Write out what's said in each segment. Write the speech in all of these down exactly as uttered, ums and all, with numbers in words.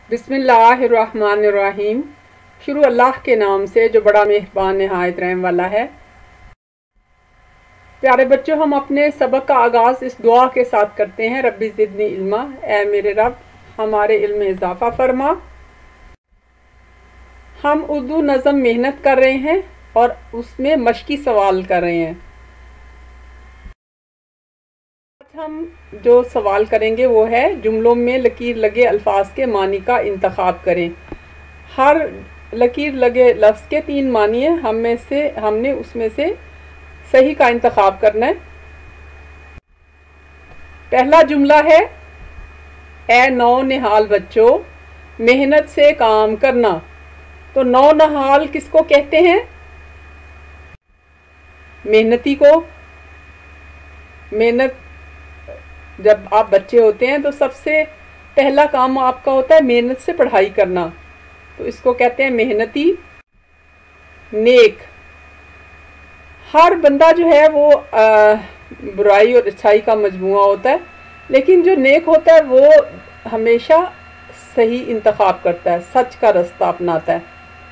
बिस्मिल्लाहिर्रहमानिर्रहीम। शुरू अल्लाह के नाम से जो बड़ा मेहरबान नहायत रहम वाला है। प्यारे बच्चों, हम अपने सबक का आगाज़ इस दुआ के साथ करते हैं, रब्बी ज़िदनी इल्मा, ऐ मेरे रब हमारे इल्म में इजाफ़ा फरमा। हम उर्दू नज़म मेहनत कर रहे हैं और उसमें मशकी सवाल कर रहे हैं। आज हम जो सवाल करेंगे वो है, जुमलों में लकीर लगे अल्फाज के मानी का इंतखाब करें। हर लकीर लगे लफ्ज़ के तीन मानी है, हम में से हमने उसमें से सही का इंतखाब करना है। पहला जुमला है, ए नौ निहाल बच्चों मेहनत से काम करना। तो नौ नहाल किसको कहते हैं? मेहनती को। मेहनत, जब आप बच्चे होते हैं तो सबसे पहला काम आपका होता है मेहनत से पढ़ाई करना, तो इसको कहते हैं मेहनती। नेक, हर बंदा जो है वो आ, बुराई और अच्छाई का मजमुआ होता है, लेकिन जो नेक होता है वो हमेशा सही इंतखाब करता है, सच का रास्ता अपनाता है।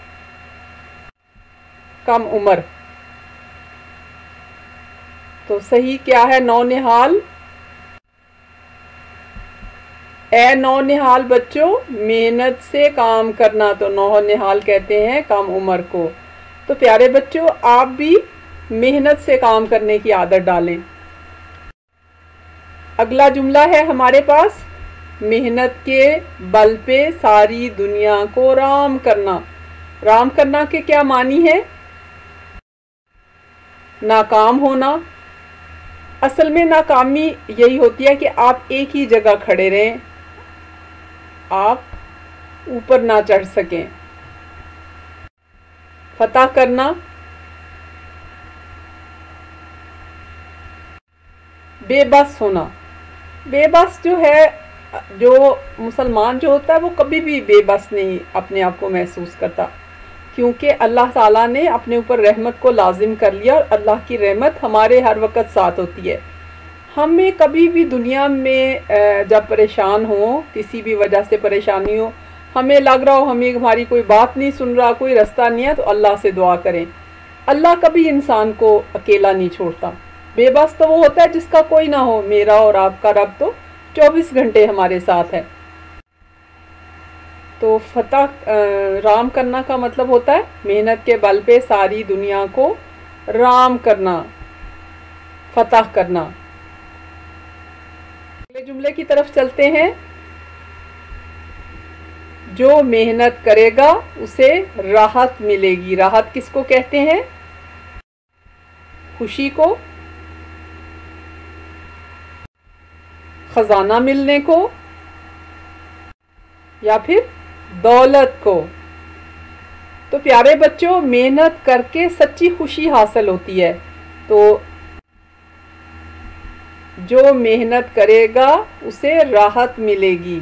कम उम्र, तो सही क्या है? नौनिहाल। ए नौनिहाल बच्चों मेहनत से काम करना, तो नौनिहाल कहते हैं कम उम्र को। तो प्यारे बच्चों, आप भी मेहनत से काम करने की आदत डालें। अगला जुमला है हमारे पास, मेहनत के बल पे सारी दुनिया को राम करना। राम करना के क्या मानी है? नाकाम होना। असल में नाकामी यही होती है कि आप एक ही जगह खड़े रहें, आप ऊपर ना चढ़ सकें। फतह करना। बेबस होना। बेबस जो है, जो मुसलमान जो होता है वो कभी भी बेबस नहीं अपने आप को महसूस करता, क्योंकि अल्लाह ताला ने अपने ऊपर रहमत को लाजिम कर लिया और अल्लाह की रहमत हमारे हर वक्त साथ होती है। हमें कभी भी दुनिया में जब परेशान हो, किसी भी वजह से परेशानी हो, हमें लग रहा हो हमें हमारी कोई बात नहीं सुन रहा, कोई रास्ता नहीं है, तो अल्लाह से दुआ करें। अल्लाह कभी इंसान को अकेला नहीं छोड़ता। बेबस तो वो होता है जिसका कोई ना हो। मेरा और आपका रब तो चौबीस घंटे हमारे साथ है। तो फतह राम करना का मतलब होता है मेहनत के बल पे सारी दुनिया को राम करना, फतह करना। अगले जुमले की तरफ चलते हैं। जो मेहनत करेगा उसे राहत मिलेगी। राहत किसको कहते हैं? खुशी को, खजाना मिलने को, या फिर दौलत को। तो प्यारे बच्चों, मेहनत करके सच्ची खुशी हासिल होती है। तो जो मेहनत करेगा उसे राहत मिलेगी।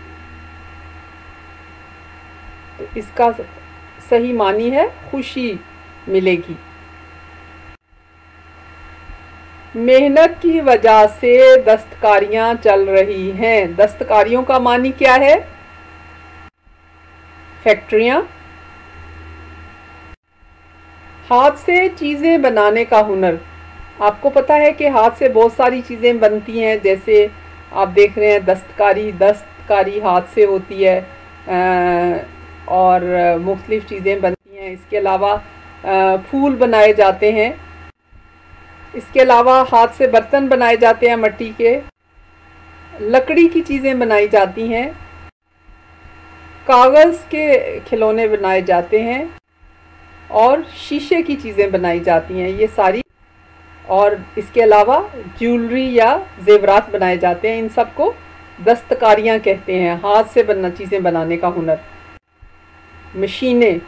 तो इसका सही मानी है खुशी मिलेगी। मेहनत की वजह से दस्तकारियां चल रही हैं। दस्तकारियों का मानी क्या है? फैक्ट्रियां। हाथ से चीज़ें बनाने का हुनर। आपको पता है कि हाथ से बहुत सारी चीज़ें बनती हैं, जैसे आप देख रहे हैं दस्तकारी। दस्तकारी हाथ से होती है और मुख्तलिफ़ चीज़ें बनती हैं। इसके अलावा फूल बनाए जाते हैं। इसके अलावा हाथ से बर्तन बनाए जाते हैं मिट्टी के। लकड़ी की चीज़ें बनाई जाती हैं। कागज़ के खिलौने बनाए जाते हैं और शीशे की चीज़ें बनाई जाती हैं, ये सारी। और इसके अलावा ज्वेलरी या जेवरात बनाए जाते हैं। इन सब को दस्तकारियाँ कहते हैं, हाथ से बना चीज़ें बनाने का हुनर। मशीनें,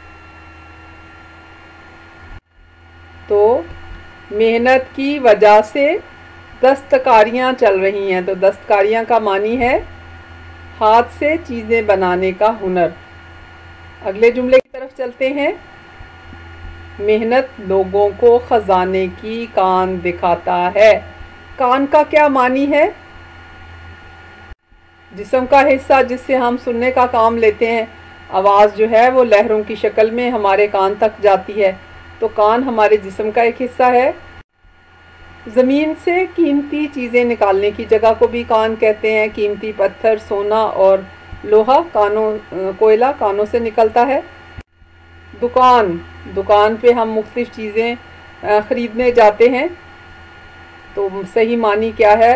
तो मेहनत की वजह से दस्तकारियाँ चल रही हैं। तो दस्तकारियाँ का मानी है हाथ से चीज़ें बनाने का हुनर। अगले जुमले की तरफ चलते हैं। मेहनत लोगों को खजाने की कान दिखाता है। कान का क्या मानी है? जिस्म का हिस्सा जिससे हम सुनने का काम लेते हैं, आवाज़ जो है वो लहरों की शक्ल में हमारे कान तक जाती है, तो कान हमारे जिस्म का एक हिस्सा है। ज़मीन से कीमती चीज़ें निकालने की जगह को भी कान कहते हैं। कीमती पत्थर, सोना और लोहा कानों कोयला कानों से निकलता है। दुकान दुकान पे हम मुख्तलिफ़ चीज़ें ख़रीदने जाते हैं, तो सही मानी क्या है?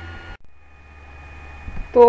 तो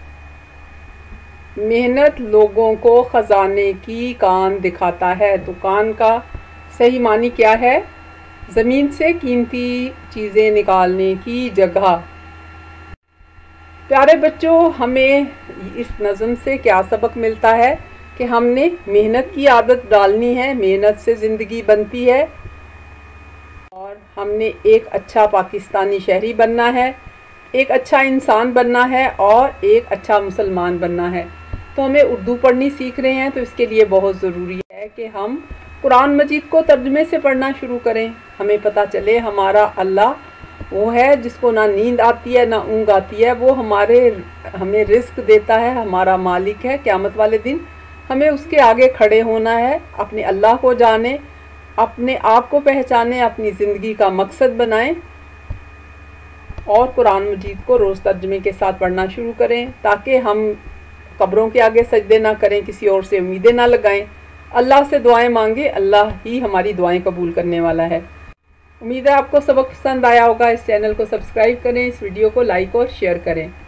मेहनत लोगों को ख़जाने की कान दिखाता है। दुकान का सही मानी क्या है? ज़मीन से कीमती चीज़ें निकालने की जगह। प्यारे बच्चों, हमें इस नज़म से क्या सबक मिलता है कि हमने मेहनत की आदत डालनी है। मेहनत से ज़िंदगी बनती है और हमने एक अच्छा पाकिस्तानी शहरी बनना है, एक अच्छा इंसान बनना है और एक अच्छा मुसलमान बनना है। तो हमें उर्दू पढ़नी सीख रहे हैं, तो इसके लिए बहुत ज़रूरी है कि हम कुरान मजीद को तर्जुमे से पढ़ना शुरू करें। हमें पता चले हमारा अल्लाह वो है जिसको ना नींद आती है ना ऊँघ आती है, वो हमारे हमें रिस्क देता है, हमारा मालिक है। क़यामत वाले दिन हमें उसके आगे खड़े होना है। अपने अल्लाह को जाने, अपने आप को पहचाने, अपनी ज़िंदगी का मकसद बनाएं और कुरान मजीद को रोज़ तर्जुमे के साथ पढ़ना शुरू करें, ताकि हम कब्रों के आगे सजदे ना करें, किसी और से उम्मीदें ना लगाएं। अल्लाह से दुआएं मांगे, अल्लाह ही हमारी दुआएं कबूल करने वाला है। उम्मीद है आपको सबक पसंद आया होगा। इस चैनल को सब्सक्राइब करें, इस वीडियो को लाइक और शेयर करें।